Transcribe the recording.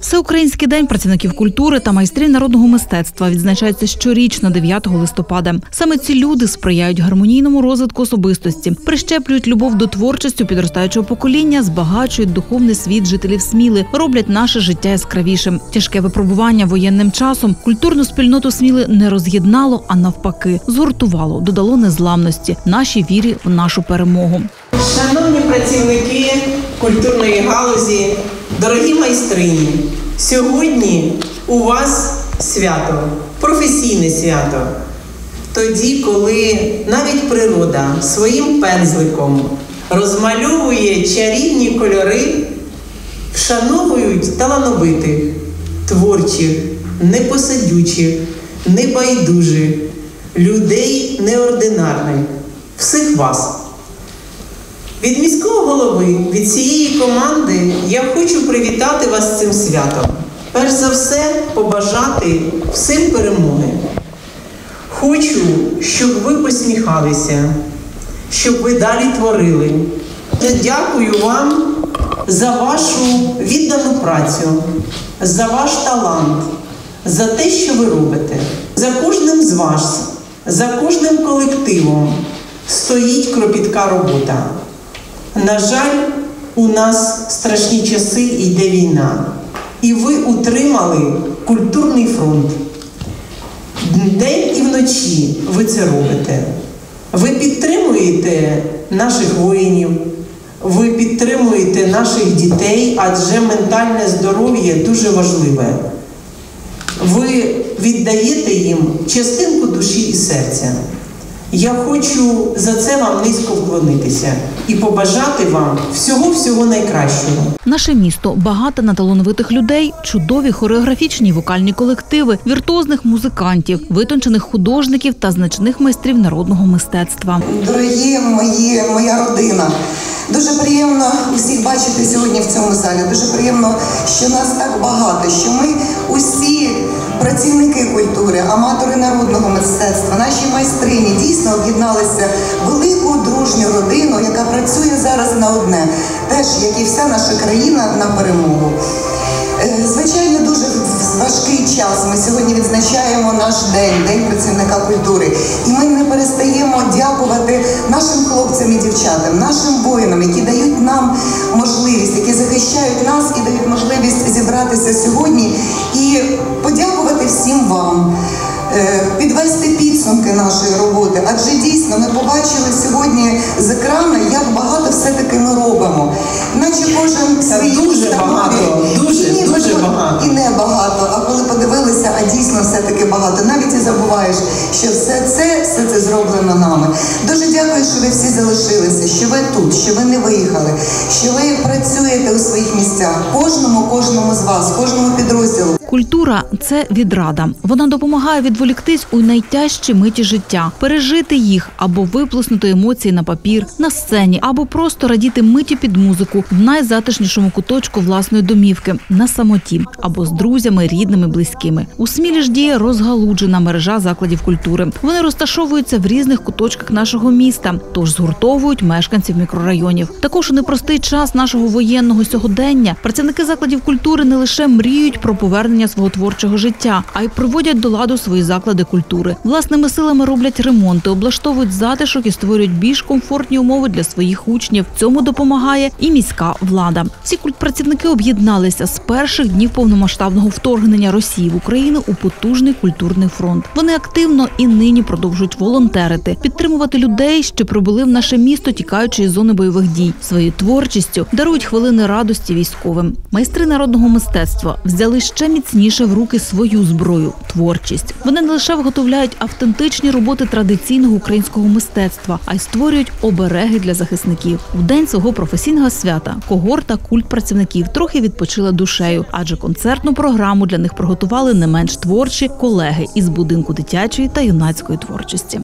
Всеукраїнський день працівників культури та майстрів народного мистецтва відзначається щорічно 9 листопада. Саме ці люди сприяють гармонійному розвитку особистості, прищеплюють любов до творчості підростаючого покоління, збагачують духовний світ жителів Сміли, роблять наше життя яскравішим. Тяжке випробування воєнним часом культурну спільноту Сміли не роз'єднало, а навпаки, згуртувало, додало незламності, нашій вірі в нашу перемогу. Шановні працівники культурної галузі, дорогі майстрині, сьогодні у вас свято, професійне свято. Тоді, коли навіть природа своїм пензликом розмальовує чарівні кольори, вшановують талановитих, творчих, непосидючих, небайдужих, людей неординарних, всіх вас. Від міського голови, від цієї команди я хочу привітати вас з цим святом. Перш за все, побажати всім перемоги. Хочу, щоб ви посміхалися, щоб ви далі творили. Я дякую вам за вашу віддану працю, за ваш талант, за те, що ви робите. За кожним з вас, за кожним колективом стоїть кропітка робота. На жаль, у нас страшні часи, йде війна. І ви утримали культурний фронт. День і вночі ви це робите. Ви підтримуєте наших воїнів, ви підтримуєте наших дітей, адже ментальне здоров'я дуже важливе. Ви віддаєте їм частинку душі і серця. Я хочу за це вам низько вклонитися і побажати вам всього-всього найкращого. Наше місто багато на талановитих людей, чудові хореографічні і вокальні колективи, віртуозних музикантів, витончених художників та значних майстрів народного мистецтва. Дорогі моя родина, дуже приємно усіх бачити сьогодні в цьому залі. Дуже приємно, що нас так багато, що ми усі працівники культури, аматори народного мистецтва, наші майстрині дійсно об'єдналися в велику дружню родину, яка працює зараз на одне, теж, як і вся наша країна, на перемогу. Звичайно, дуже важкий час. Ми сьогодні відзначаємо наш день, День працівника культури. І ми не перестаємо дякувати нашим хлопцям і дівчатам, нашим воїнам, які дають нам можливість, які захищають нас і дають можливість зібратися сьогодні і подякувати всім вам, підвести підсумки нашої роботи. Адже дійсно ми побачили сьогодні з екрану, як багато все-таки ми робимо. Наче кожен свій дуже багато, дуже багато. І не багато, а коли подивилися, а дійсно все-таки багато. Навіть і забуваєш, що все це зроблено нами. Дуже дякую, що ви всі залишилися, що ви тут, що ви не виїхали, що ви працюєте у своїх місцях. Кожному з вас, кожному підрозділу. Культура – це відрада. Вона допомагає відволіктись у найтяжчі миті життя, пережити їх або виплеснути емоції на папір, на сцені, або просто радіти миті під музику в найзатишнішому куточку власної домівки, на самоті, або з друзями, рідними, близькими. У Смілі ж діє розгалуджена мережа закладів культури. Вони розташовуються в різних куточках нашого міста, тож згуртовують мешканців мікрорайонів. Також у непростий час нашого воєнного сьогодення працівники закладів культури не лише мріють про повернення свого творчого життя, а й приводять до ладу свої заклади культури. Власними силами роблять ремонти, облаштовують затишок і створюють більш комфортні умови для своїх учнів. Цьому допомагає і міська влада. Всі культпрацівники об'єдналися з перших днів повномасштабного вторгнення Росії в Україну у потужний культурний фронт. Вони активно і нині продовжують волонтерити, підтримувати людей, що прибули в наше місто, тікаючи із зони бойових дій. Своєю творчістю дарують хвилини радості військовим. Майстри народного мистецтва взяли ще міцніше в руки свою зброю – творчість. Вони не лише виготовляють автентичні роботи традиційного українського мистецтва, а й створюють обереги для захисників. В день свого професійного свята когорта культпрацівників трохи відпочила душею, адже концертну програму для них приготували не менш творчі колеги із будинку дитячої та юнацької творчості.